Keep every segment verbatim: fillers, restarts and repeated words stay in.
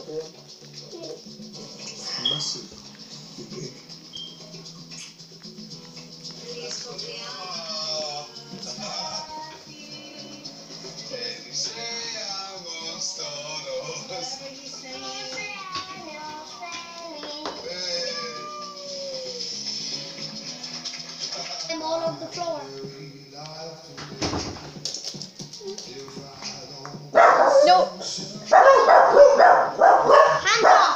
Massive. Big. Them all over the floor. No. Hands off.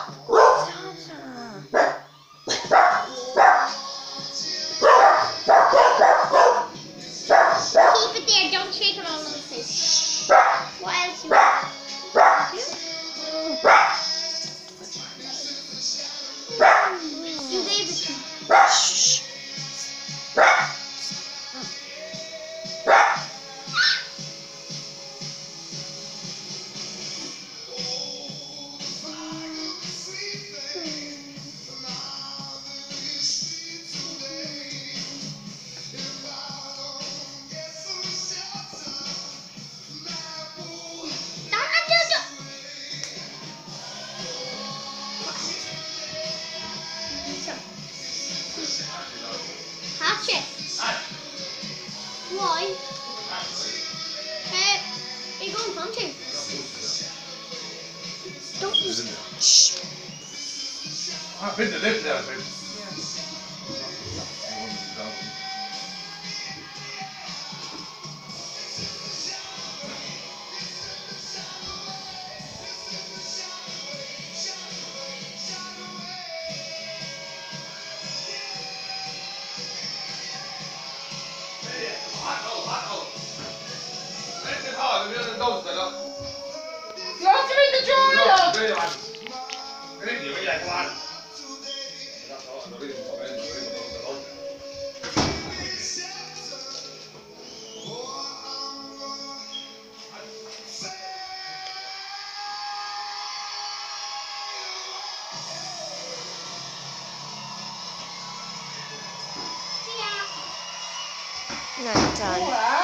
Keep it there. Don't shake it all over the place. What else you want? You gave it to me. Hatch it. Why? Uh, are you going hunting? Don't use it. Shh. I think the lift there, I think. Not done.